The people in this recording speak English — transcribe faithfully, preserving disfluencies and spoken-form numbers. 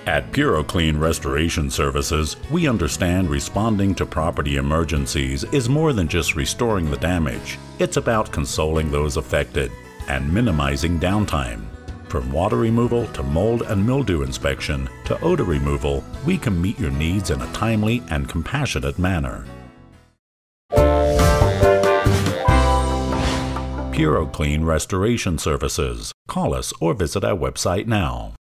At Puroclean Restoration Services, we understand responding to property emergencies is more than just restoring the damage. It's about consoling those affected and minimizing downtime. From water removal to mold and mildew inspection to odor removal, we can meet your needs in a timely and compassionate manner. Puroclean Restoration Services. Call us or visit our website now.